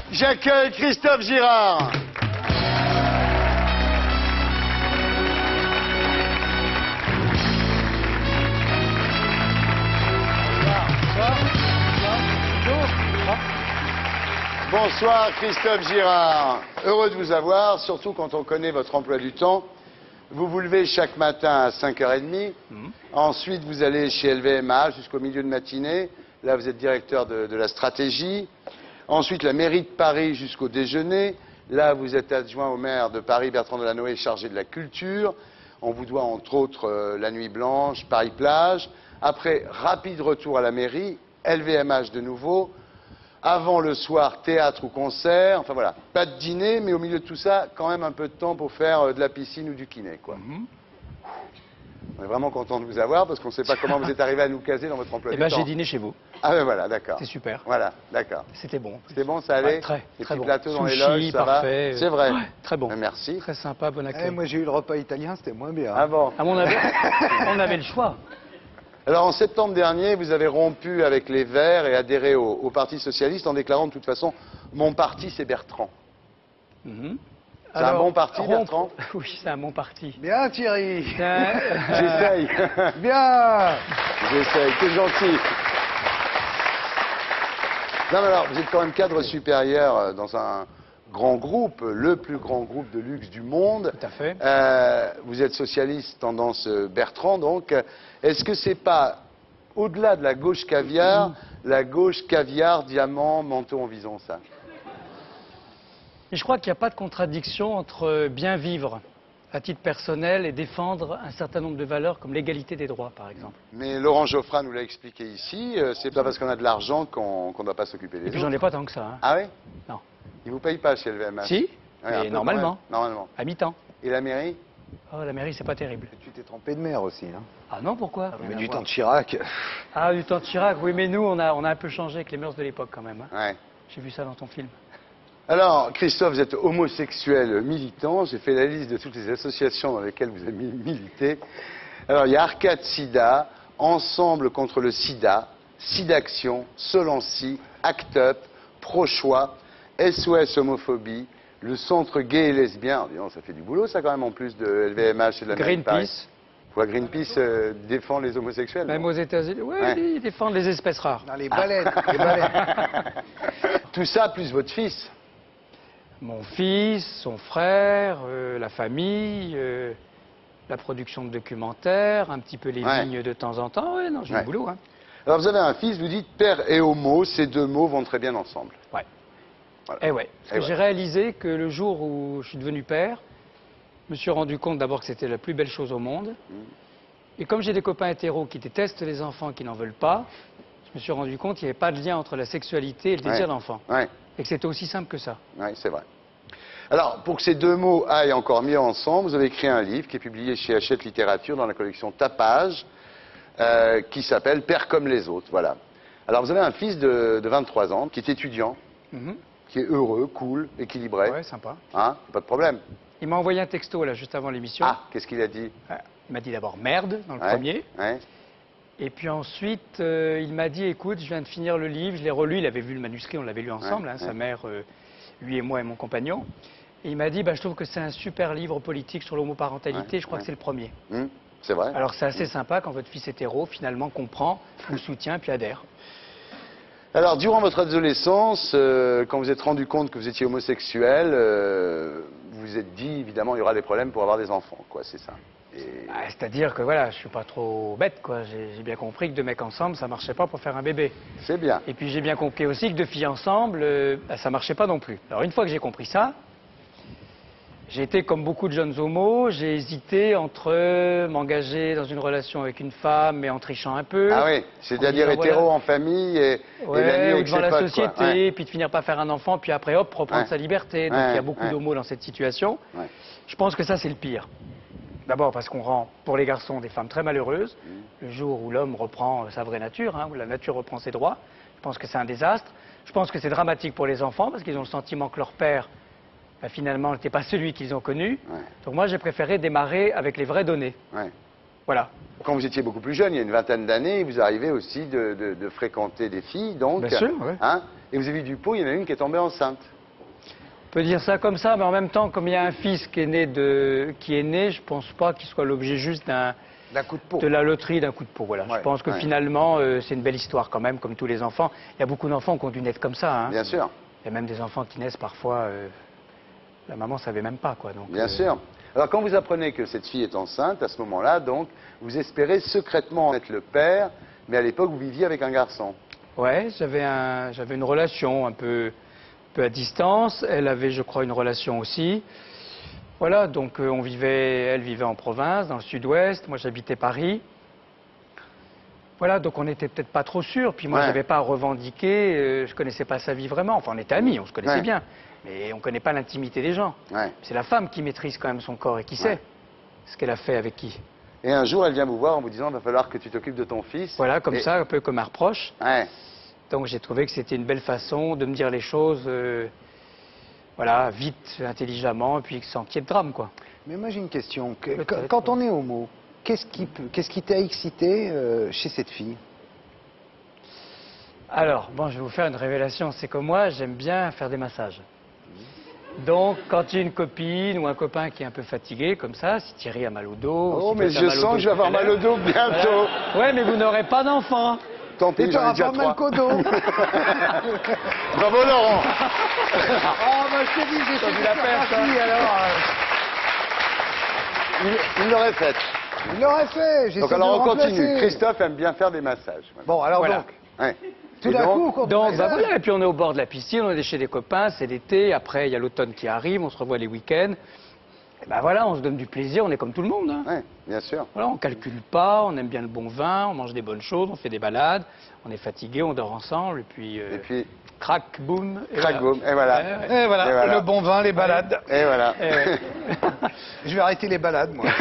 J'accueille Christophe Girard. Bonsoir Christophe Girard. Heureux de vous avoir, surtout quand on connaît votre emploi du temps. Vous vous levez chaque matin à 5h30. Ensuite, vous allez chez LVMH jusqu'au milieu de matinée. Là, vous êtes directeur de la stratégie. Ensuite, la mairie de Paris jusqu'au déjeuner. Là, vous êtes adjoint au maire de Paris, Bertrand Delanoë, chargé de la culture. On vous doit entre autres la Nuit Blanche, Paris-Plage. Après, rapide retour à la mairie, LVMH de nouveau. Avant le soir, théâtre ou concert. Enfin voilà, pas de dîner, mais au milieu de tout ça, quand même un peu de temps pour faire de la piscine ou du kiné, quoi. On est vraiment content de vous avoir parce qu'on ne sait pas comment vous êtes arrivé à nous caser dans votre emploi du temps. J'ai dîné chez vous. Ah ben voilà, d'accord. C'est super. Voilà, d'accord. C'était bon. C'était bon, ça allait? Ouais, très petits bon. plateaux dans les Sushi, loges, ça parfait. va? C'est vrai. Ouais, très bon. Merci. Très sympa, bon accueil. Moi j'ai eu le repas italien, c'était moins bien. Ah bon? Ah, on avait le choix. Alors en septembre dernier, vous avez rompu avec les Verts et adhéré au Parti Socialiste en déclarant de toute façon « Mon parti, c'est Bertrand ». C'est un bon parti, Bertrand? Oui, c'est un bon parti. Bien Thierry. J'essaye. Bien. J'essaye, c'est gentil. Non mais alors, vous êtes quand même cadre supérieur dans un grand groupe, le plus grand groupe de luxe du monde. Tout à fait. Vous êtes socialiste, tendance Bertrand, donc. Est-ce que c'est pas, au-delà de la gauche caviar, la gauche caviar, diamant, manteau en vison, ça? Et je crois qu'il n'y a pas de contradiction entre bien vivre à titre personnel et défendre un certain nombre de valeurs comme l'égalité des droits, par exemple. Mais Laurent Geoffrin nous l'a expliqué ici, c'est pas parce qu'on a de l'argent qu'on ne doit pas s'occuper des Et puis autres. j'en ai pas tant que ça. Hein. Ah oui? Non. Ils vous payent pas chez LVMH? Si, Ouais, un et peu, normalement. ouais, normalement. À mi-temps. Et la mairie? Oh, la mairie, c'est pas terrible. Tu t'es trompé de mère aussi, hein. Ah non, pourquoi? Mais du temps de Chirac. Ah, du temps de Chirac, oui, mais nous, on a un peu changé avec les mœurs de l'époque quand même. Hein. Ouais. J'ai vu ça dans ton film. Alors, Christophe, vous êtes homosexuel militant. J'ai fait la liste de toutes les associations dans lesquelles vous avez milité. Alors, il y a Arcade Sida, Ensemble contre le Sida, Sidaction, Solancy, Act Up, Pro-Choix, SOS Homophobie, le Centre Gay et Lesbien. Dis donc, ça fait du boulot, ça, quand même, en plus de LVMH et de la mairie de Paris. Greenpeace. Greenpeace défend les homosexuels. Même non? aux États-Unis. Oui, Ouais. ils défendent les espèces rares. Dans les baleines. Les baleines. Tout ça, plus votre fils. Mon fils, son frère, la famille, la production de documentaires, un petit peu les Ouais. vignes de temps en temps. Oui, non, j'ai Ouais. du boulot. Hein. Alors, vous avez un fils, vous dites père et homo, ces deux mots vont très bien ensemble. Ouais. Voilà. Eh ouais. Parce Eh que ouais. j'ai réalisé que le jour où je suis devenu père, je me suis rendu compte d'abord que c'était la plus belle chose au monde. Et comme j'ai des copains hétéros qui détestent les enfants, qui n'en veulent pas, je me suis rendu compte qu'il n'y avait pas de lien entre la sexualité et le désir Ouais. d'enfant. Ouais. Et que c'était aussi simple que ça. Oui, c'est vrai. Alors, pour que ces deux mots aillent encore mieux ensemble, vous avez écrit un livre qui est publié chez Hachette Littérature dans la collection Tapage, qui s'appelle Père comme les autres. Voilà. Alors, vous avez un fils de 23 ans qui est étudiant, qui est heureux, cool, équilibré. Ouais, sympa. Hein, pas de problème. Il m'a envoyé un texto là juste avant l'émission. Ah, qu'est-ce qu'il a dit? Il m'a dit d'abord merde dans le Ouais, premier. ouais. Et puis ensuite, il m'a dit écoute, je viens de finir le livre, je l'ai relu, il avait vu le manuscrit, on l'avait lu ensemble, Ouais, hein, ouais. sa mère, lui et moi et mon compagnon. Et il m'a dit je trouve que c'est un super livre politique sur l'homoparentalité, Ouais, je crois ouais. que c'est le premier. C'est vrai. Alors c'est assez sympa quand votre fils hétéro finalement comprend, vous soutient puis adhère. Alors, durant votre adolescence, quand vous êtes rendu compte que vous étiez homosexuel, vous vous êtes dit, évidemment, il y aura des problèmes pour avoir des enfants, quoi, c'est ça. Et... C'est-à-dire que voilà, je suis pas trop bête quoi, j'ai bien compris que deux mecs ensemble ça marchait pas pour faire un bébé. C'est bien. Et puis j'ai bien compris aussi que deux filles ensemble, ça marchait pas non plus. Alors une fois que j'ai compris ça, j'ai été comme beaucoup de jeunes homos, j'ai hésité entre m'engager dans une relation avec une femme mais en trichant un peu. Ah oui, c'est-à-dire en disant, hétéro voilà. en famille et la nuit Ouais, ou avec devant ses la potes, société, quoi. Ouais. puis de finir par faire un enfant, puis après hop, reprendre Ouais. sa liberté. Donc Ouais, il y a beaucoup ouais. d'homos dans cette situation. Ouais. Je pense que ça c'est le pire. D'abord parce qu'on rend pour les garçons des femmes très malheureuses. Le jour où l'homme reprend sa vraie nature, hein, où la nature reprend ses droits, je pense que c'est un désastre. Je pense que c'est dramatique pour les enfants parce qu'ils ont le sentiment que leur père, finalement, n'était pas celui qu'ils ont connu. Ouais. Donc moi j'ai préféré démarrer avec les vraies données. Ouais. Voilà. Quand vous étiez beaucoup plus jeune, il y a une vingtaine d'années, vous arrivez aussi de fréquenter des filles, donc. Bien sûr, ouais. Hein, et vous avez vu du pot, il y en a une qui est tombée enceinte. On peut dire ça comme ça, mais en même temps, comme il y a un fils qui est né, je pense pas qu'il soit l'objet juste D'un coup de peau. de la loterie, d'un coup de peau. Voilà. Ouais, Je pense que ouais. finalement, c'est une belle histoire quand même, comme tous les enfants. Il y a beaucoup d'enfants qui ont dû naître comme ça. Hein. Bien sûr, Il y a même des enfants qui naissent parfois, la maman savait même pas, quoi. Donc, bien sûr. Alors quand vous apprenez que cette fille est enceinte, à ce moment-là, donc, vous espérez secrètement être le père, mais à l'époque, vous viviez avec un garçon. Ouais, j'avais une relation un peu à distance. Elle avait, je crois, une relation aussi. Voilà, donc elle vivait en province, dans le sud-ouest. Moi, j'habitais Paris. Voilà, donc on n'était peut-être pas trop sûrs. Puis moi, Ouais. je n'avais pas à revendiquer. Je connaissais pas sa vie vraiment. Enfin, on était amis, on se connaissait Ouais. bien. Mais on ne connaît pas l'intimité des gens. Ouais. C'est la femme qui maîtrise quand même son corps et qui sait ce qu'elle a fait avec qui. Et un jour, elle vient vous voir en vous disant, il va falloir que tu t'occupes de ton fils. Voilà, comme Et- ça, un peu comme un reproche. Ouais. Donc j'ai trouvé que c'était une belle façon de me dire les choses, voilà, vite, intelligemment, et puis sans qu'il y ait de drame, quoi. Mais moi j'ai une question. Peut-être, Quand on est homo, qu'est-ce qui t'a excité chez cette fille? Alors, bon, je vais vous faire une révélation. C'est que moi, j'aime bien faire des massages. Donc, quand il y a une copine ou un copain qui est un peu fatigué, comme ça, si Thierry a mal au dos... Oh, si mais toi, t'as je mal au sens dos que je vais avoir tout à mal au dos l'heure, bientôt. voilà. Ouais, mais vous n'aurez pas d'enfant. Tant pis, Et tu j'en ai auras déjà pas mal 3. qu'au dos. Bravo Laurent. Oh, bah je t'ai dit, j'ai fait vu la perte, hein. alors. Il l'aurait fait. Il l'aurait fait. J'essaie Donc de alors le on continue. remplacer. Christophe aime bien faire des massages. Bon, alors Voilà. donc, Ouais. tout Et d'un donc, coup, au cours du Donc, bah massage, voilà, et puis on est au bord de la piscine, on est chez des copains, c'est l'été, après il y a l'automne qui arrive, on se revoit les week-ends. Et ben voilà, on se donne du plaisir, on est comme tout le monde. Hein. ouais, bien sûr. Voilà, on calcule pas, on aime bien le bon vin, on mange des bonnes choses, on fait des balades, on est fatigué, on dort ensemble, et puis, Et puis, crac, boum. Et crac, voilà. boum, et voilà. Ouais, ouais. et voilà, Et voilà. le bon vin, les balades. Et voilà. Et ouais. Je vais arrêter les balades, moi.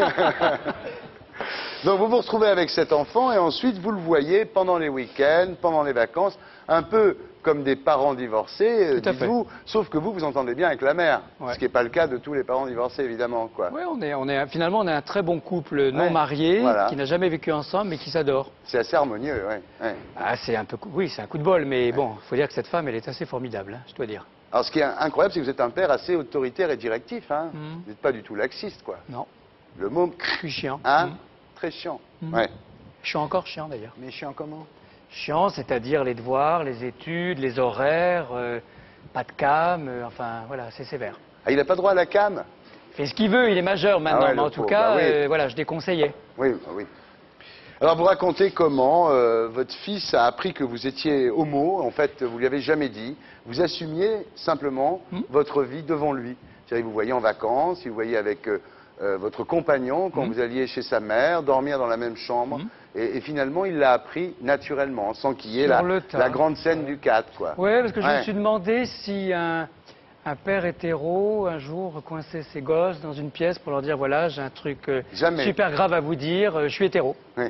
Donc vous vous retrouvez avec cet enfant et ensuite vous le voyez pendant les week-ends, pendant les vacances, un peu comme des parents divorcés, Tout à fait. dites-vous, sauf que vous entendez bien avec la mère, Ouais. ce qui n'est pas le cas de tous les parents divorcés évidemment, quoi. Ouais, finalement, on est un très bon couple non Ouais, marié, voilà. qui n'a jamais vécu ensemble, mais qui s'adore. C'est assez harmonieux, ouais. Ouais. Ah, c'est un peu, oui, c'est un coup de bol, mais bon, il faut dire que cette femme, elle est assez formidable, hein, je dois dire. Alors ce qui est incroyable, c'est que vous êtes un père assez autoritaire et directif, hein. Mhm. Vous n'êtes pas du tout laxiste, quoi. Non, Le mot, je suis chiant. hein, Mhm. très chiant. Mhm. Ouais. Je suis encore chiant d'ailleurs. Mais chiant comment? Chiant, c'est-à-dire les devoirs, les études, les horaires, pas de cam, enfin voilà, c'est sévère. Ah, il n'a pas droit à la cam? Il fait ce qu'il veut, il est majeur maintenant, Ah ouais, mais le en tout pauvre, cas, bah oui. voilà, je déconseillais. Oui, oui. Alors vous racontez comment votre fils a appris que vous étiez homo, en fait vous lui avez jamais dit, vous assumiez simplement votre vie devant lui. C'est-à-dire vous voyez en vacances, il vous voyait avec votre compagnon quand vous alliez chez sa mère, dormir dans la même chambre, et finalement il l'a appris naturellement, sans qu'il y ait Sur le tas. la grande scène du 4, quoi. Ouais, parce que je me Ouais. suis demandé si un père hétéro, un jour, coinçait ses gosses dans une pièce pour leur dire, voilà, j'ai un truc Jamais. super grave à vous dire, je suis hétéro. Ouais.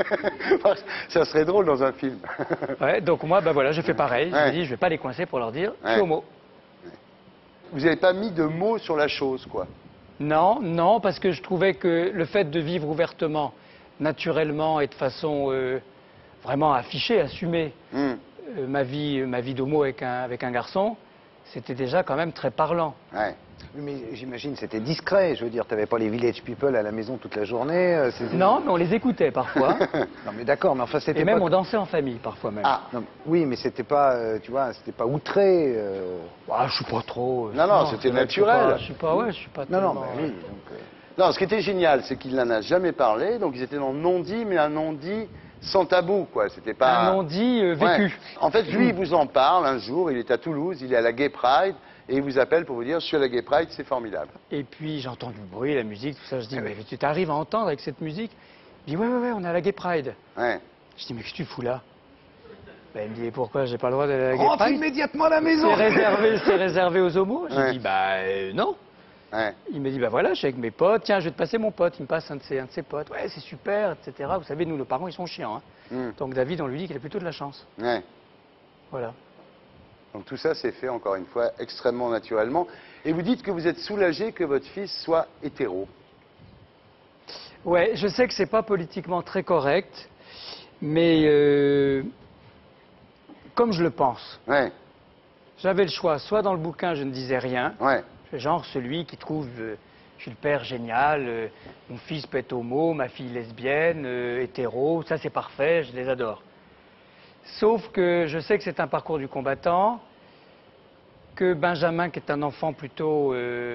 Ça serait drôle dans un film. Ouais, donc moi, bah voilà, j'ai fait pareil. Je Ouais. me dis, je vais pas les coincer pour leur dire, je Ouais. suis homo. Vous n'avez pas mis de mots sur la chose, quoi. Non, non, parce que je trouvais que le fait de vivre ouvertement, naturellement et de façon vraiment affichée, assumée, Hmm. ma vie d'homo avec un garçon, c'était déjà quand même très parlant. Ouais. Mais j'imagine c'était discret, je veux dire, t'avais pas les village people à la maison toute la journée. Non, mais on les écoutait parfois. Non mais d'accord, mais enfin c'était Et même pas... on dansait en famille parfois même. Ah, Non, oui, mais c'était pas, tu vois, c'était pas outré. Ah, je suis pas trop. Non, c'était c'est vrai que naturel. Je suis pas, ouais, je suis pas. Non, non, tellement- bah oui, donc... Non, ce qui était génial, c'est qu'il n'en a jamais parlé, donc ils étaient dans le non-dit, mais un non-dit sans tabou, quoi. C'était pas... Un non-dit vécu. Ouais. En fait, lui, il vous en parle un jour, il est à Toulouse, il est à la Gay Pride, et il vous appelle pour vous dire, je suis à la Gay Pride, c'est formidable. Et puis j'entends du bruit, la musique, tout ça. Je dis, mais tu t'arrives à entendre avec cette musique? Il dit, ouais, on est à la Gay Pride. Ouais. Je dis, mais qu'est-ce que tu fous là? Ben, il me dit, et pourquoi j'ai pas le droit d'aller à la Gay Rentre Pride? immédiatement à la maison. C'est réservé aux homos. J'ai Ouais. dit, bah non. Ouais. Il me dit, bah voilà, je suis avec mes potes, tiens, je vais te passer mon pote. Il me passe un de ses potes. Ouais, c'est super, etc. Vous savez, nous, nos parents, ils sont chiants. Hein. Hmm. Donc David, on lui dit qu'il a plutôt de la chance. Ouais. Voilà. Donc tout ça, c'est fait, encore une fois, extrêmement naturellement. Et vous dites que vous êtes soulagé que votre fils soit hétéro. Ouais, je sais que c'est pas politiquement très correct, mais comme je le pense, Ouais. J'avais le choix, soit dans le bouquin je ne disais rien, Ouais. genre celui qui trouve, je suis le père génial, mon fils peut être homo, ma fille lesbienne, hétéro, ça c'est parfait, je les adore. Sauf que je sais que c'est un parcours du combattant, que Benjamin, qui est un enfant plutôt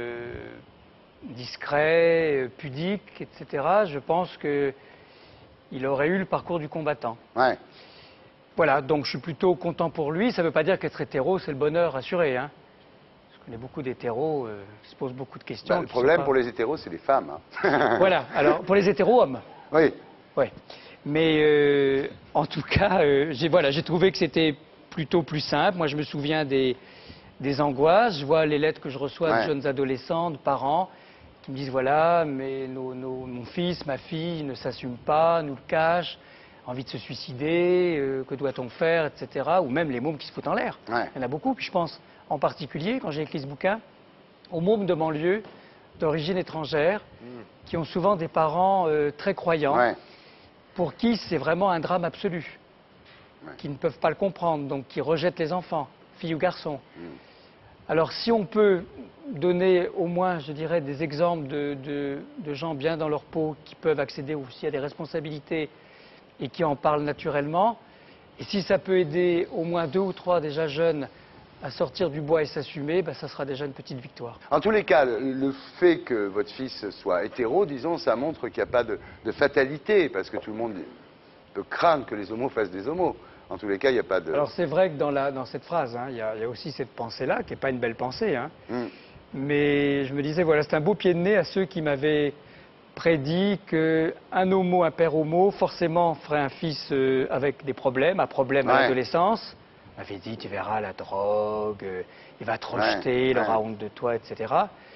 discret, pudique, etc., je pense qu'il aurait eu le parcours du combattant. Ouais. Voilà, donc je suis plutôt content pour lui. Ça ne veut pas dire qu'être hétéro, c'est le bonheur assuré. Hein. Je connais beaucoup d'hétéros qui se posent beaucoup de questions. Bah, le problème pour les hétéros, c'est les femmes. Hein. Voilà, alors pour les hétéros, hommes. Oui. Ouais. Mais en tout cas, j'ai trouvé que c'était plutôt plus simple. Moi, je me souviens des angoisses. Je vois les lettres que je reçois de jeunes adolescents, de parents, qui me disent voilà, mais mon fils, ma fille ne s'assument pas, nous le cachent, envie de se suicider, que doit-on faire, etc. Ou même les mômes qui se foutent en l'air. Ouais. Il y en a beaucoup. Puis je pense en particulier, quand j'ai écrit ce bouquin, aux mômes de banlieue d'origine étrangère, qui ont souvent des parents très croyants. Ouais. Pour qui c'est vraiment un drame absolu, qui ne peuvent pas le comprendre, donc qui rejettent les enfants, filles ou garçons. Alors si on peut donner au moins, je dirais, des exemples de gens bien dans leur peau, qui peuvent accéder aussi à des responsabilités et qui en parlent naturellement, et si ça peut aider au moins 2 ou 3 déjà jeunes à sortir du bois et s'assumer, ça sera déjà une petite victoire. En tous les cas, le fait que votre fils soit hétéro, disons, ça montre qu'il n'y a pas de fatalité, parce que tout le monde peut craindre que les homos fassent des homos. En tous les cas, il n'y a pas de... Alors c'est vrai que dans cette phrase, il y a aussi cette pensée-là, qui n'est pas une belle pensée. Hein. Mais je me disais, voilà, c'est un beau pied de nez à ceux qui m'avaient prédit qu'un homo, un père homo, forcément ferait un fils avec des problèmes, à l'adolescence. On m'avait dit, tu verras la drogue, il va te rejeter, il aura honte de toi, etc.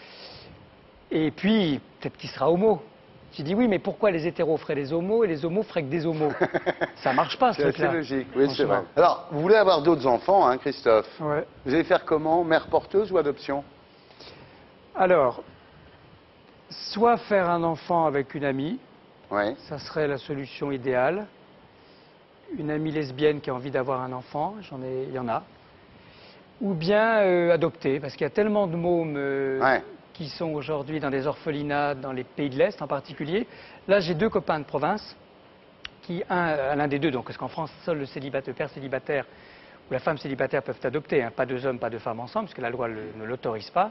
Et puis, peut-être qu'il sera homo. J'ai dit, oui, mais pourquoi les hétéros feraient des homos et les homos feraient que des homos? Ça marche pas, ce truc-là. C'est logique, oui, c'est vrai. Alors, vous voulez avoir d'autres enfants, hein, Christophe? Ouais. Vous allez faire comment? Mère porteuse ou adoption? Alors, soit faire un enfant avec une amie, ça serait la solution idéale. Une amie lesbienne qui a envie d'avoir un enfant, il y en a. Ou bien adopter, parce qu'il y a tellement de mômes qui sont aujourd'hui dans des orphelinats, dans les pays de l'Est en particulier. Là, j'ai 2 copains de province, l'un des deux, donc, parce qu'en France, seul le père célibataire ou la femme célibataire peuvent adopter, hein, pas 2 hommes, pas 2 femmes ensemble, parce que la loi ne l'autorise pas.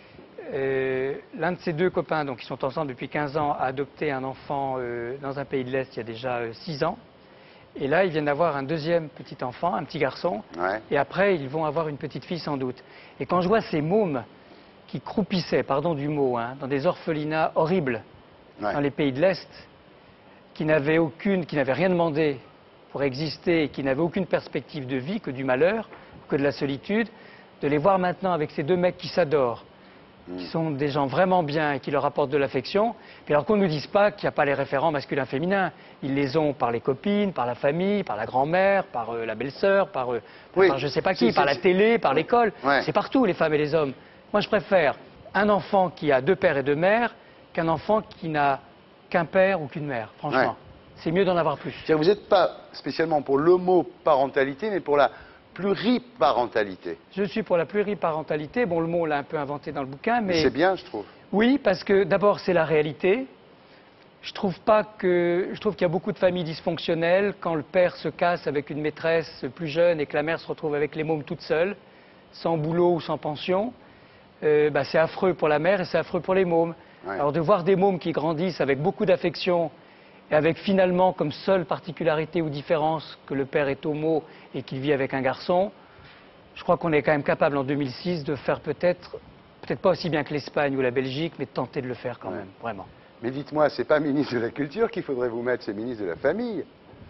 L'un de ces 2 copains, donc, qui sont ensemble depuis 15 ans, a adopté un enfant dans un pays de l'Est il y a déjà 6 ans. Et là, ils viennent d'avoir un 2e petit enfant, un petit garçon. Et après, ils vont avoir une petite fille sans doute. Et quand je vois ces mômes qui croupissaient, pardon du mot, hein, dans des orphelinats horribles, dans les pays de l'Est, qui n'avaient rien demandé pour exister, et qui n'avaient aucune perspective de vie, que du malheur, que de la solitude, de les voir maintenant avec ces 2 mecs qui s'adorent, qui sont des gens vraiment bien et qui leur apportent de l'affection. Puis alors qu'on ne nous dise pas qu'il n'y a pas les référents masculins-féminins. Ils les ont par les copines, par la famille, par la grand-mère, par la belle-sœur, par je ne sais pas qui, par la télé, par l'école. C'est partout, les femmes et les hommes. Moi, je préfère un enfant qui a 2 pères et 2 mères qu'un enfant qui n'a qu'un père ou qu'une mère, franchement. C'est mieux d'en avoir plus. Vous n'êtes pas spécialement pour l'homoparentalité, mais pour la pluriparentalité. Je suis pour la pluriparentalité. Bon, le mot, on l'a un peu inventé dans le bouquin, mais... C'est bien, je trouve. Oui, parce que d'abord, c'est la réalité. Je trouve qu'il y a beaucoup de familles dysfonctionnelles quand le père se casse avec une maîtresse plus jeune et que la mère se retrouve avec les mômes toute seule, sans boulot ou sans pension. C'est affreux pour la mère et c'est affreux pour les mômes. Alors de voir des mômes qui grandissent avec beaucoup d'affection et avec finalement comme seule particularité ou différence que le père est homo et qu'il vit avec un garçon, je crois qu'on est quand même capable en 2006 de faire peut-être pas aussi bien que l'Espagne ou la Belgique, mais de tenter de le faire quand même, vraiment. Mais dites-moi, c'est pas ministre de la Culture qu'il faudrait vous mettre, c'est ministre de la Famille.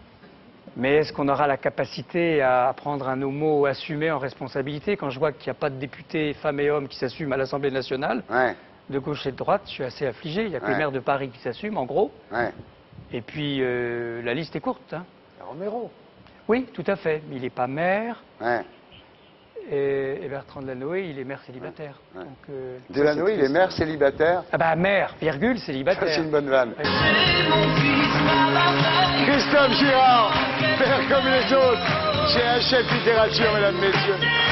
Mais est-ce qu'on aura la capacité à prendre un homo assumé en responsabilité? Quand je vois qu'il n'y a pas de députés, femmes et hommes, qui s'assument à l'Assemblée nationale, de gauche et de droite, je suis assez affligé. Il n'y a que les maires de Paris qui s'assument, en gros. Et puis, la liste est courte. Hein. Romero. Oui, tout à fait. Mais il n'est pas maire. Et Bertrand Delanoë, il est maire célibataire. Donc, Delanoë, il est maire célibataire? Ah bah maire, virgule, célibataire. Ça, c'est une bonne vanne. Christophe Girard, père comme les autres, chez Hachette Littérature, mesdames, messieurs.